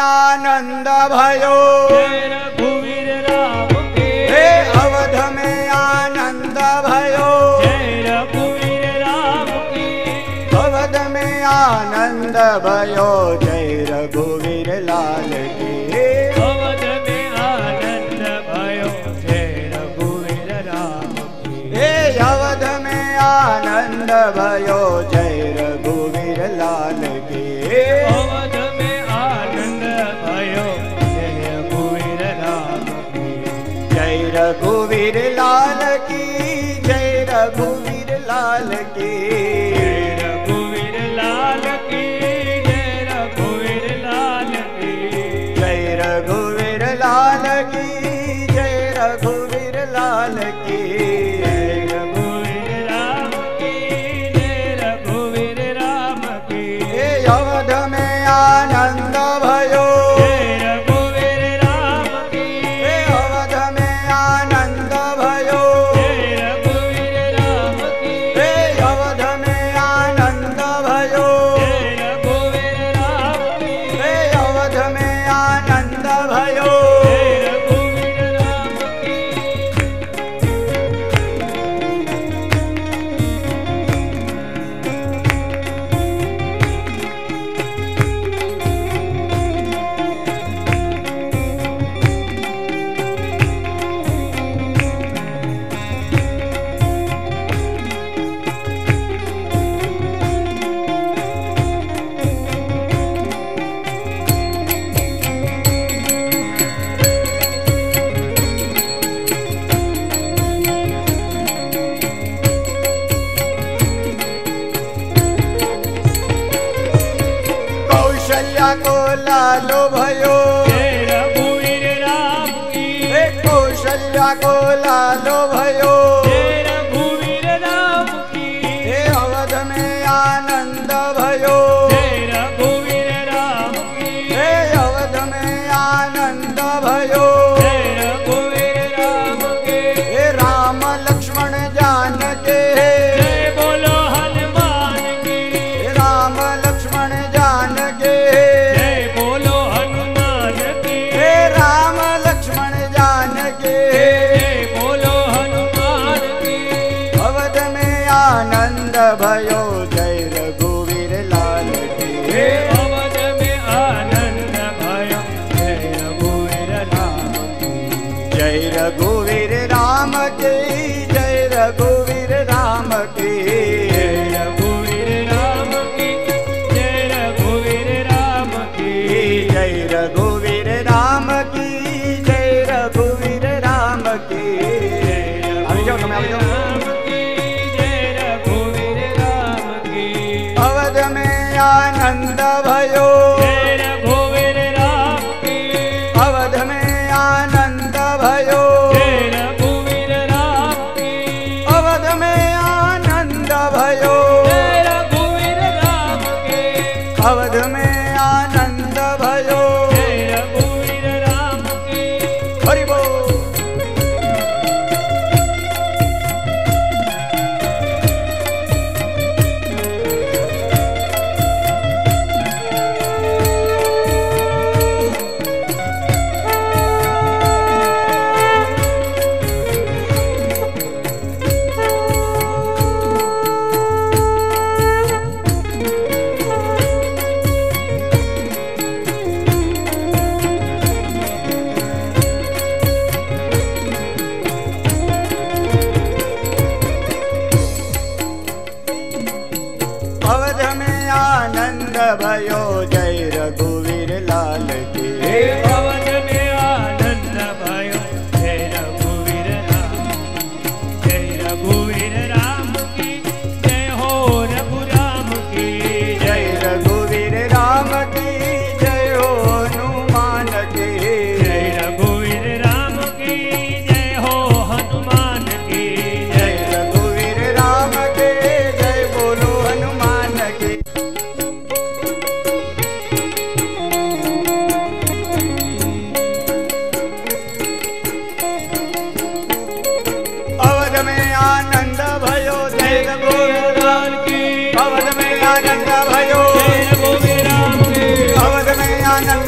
आनंद भयो। जय रघुवीर राम की। हे अवध में आनंद भयो। जय रघुवीर राम की। अवध में आनंद भयो। जय रघुवीर लाल की। अवध में आनंद भयो। जय रघुवीर राम की। हे अवध में आनंद भयो। जय रघुवीर लाल की। अवध में आनंद भयो। जय रघुवीर राम की। जय रघुवीर लाल की। जय रघुवीर लाल की। जय रघुवीर लाल की। जय रघुवीर लाल की। जय रघुवीर लाल की। जय रघुवीर लाल की। जय रघुवीर राम की। जय रघुवीर राम की। हे अवध में आनंद भयो। जय रघुवीर राम की। हे अवध में आनंद भयो। जय रघुवीर राम की। हे अवध में आनंद भयो। जय रघुवीर राम की। हे अवध में आनंद भयो। जय रघुवीर राम की। कौशल्या को लालो भयो। जय रघुवीर राम की। हे कौशल्या को लालो भयो। जय रघुवीर राम की। हे अवध में आनंद भयो। जय रघुवीर राम की। हे अवध में आनंद भयो। जय रघुवीर राम के। हे राम लक्ष्मण जान के। जय बोलो हनुमान की। हे राम लक्ष्मण जान के। जय बोलो हनुमान की। हे राम लक्ष्मण जान के। जय बोलो हनुमान की। अवध में आनंद भयो। जय रघुवीर लाल की। हे अवध में आनंद भयो। जय रघुवीर राम की। जय रघुवीर राम की। जय रघुवीर राम की। जय रघुवीर राम की। जय रघुवीर राम की। जय रघुवीर राम की। जय रघुवीर राम की। આવી જાઓ તમે, આવી જાઓ। राम की। जय रघुवीर राम की। अवध में आनंद भयो। जय रघुवीर राम की। अवध में आनंद भयो। जय रघुवीर राम की। अवध में आनंद भयो। जय रघुवीर राम की। अवध में आनंद भयो। जय रघुवीर राम की। हरि बोल।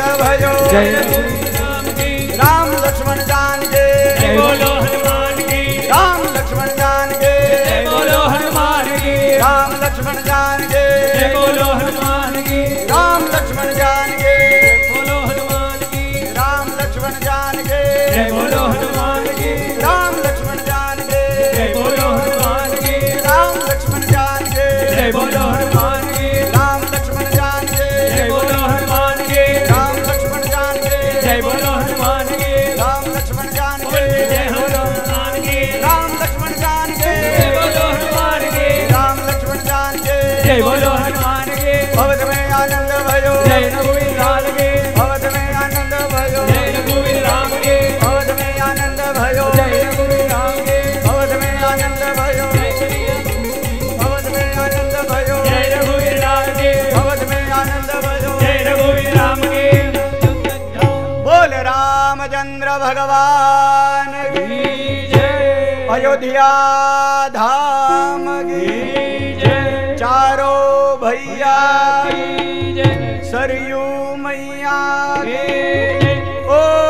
भयो जय रघुवीर राम की राम लक्ष्मण जान के जय बोलो हनुमान की राम लक्ष्मण जान के जय बोलो हनुमान की राम लक्ष्मण जान के जय बोलो हनुमान की राम लक्ष्मण जान के बोलो हनुमान की राम लक्ष्मण जान के जय बोलो हनुमान की राम लक्ष्मण जान के जय बोलो हनुमान की राम लक्ष्मण जान के जय बोलो हनुमान की राम लक्ष्मण जान के जय बोलो हनुमान की राम लक्ष्मण जान के जय बोलो हनुमान की राम लक्ष्मण जान के जय बोलो हनुमान की राम लक्ष्मण जान के जय बोलो हनुमान की राम लक्ष्मण जान के जय बोलो हनुमान की भवत में आनंद भयो जय रघुवीर राम की भवत में आनंद भयो जय रघुवीर राम की भवत में आनंद भयो जय रघुवीर राम की भवत में आनंद भयो भवत में आनंद भयो जय रघुवीर राम की भवत में आनंद भयो जय रघुवीर राम की बोल रामचंद्र भगवान की जय अयोध्या धाम की जय चारों भैया जय सरयू मैया जय ओ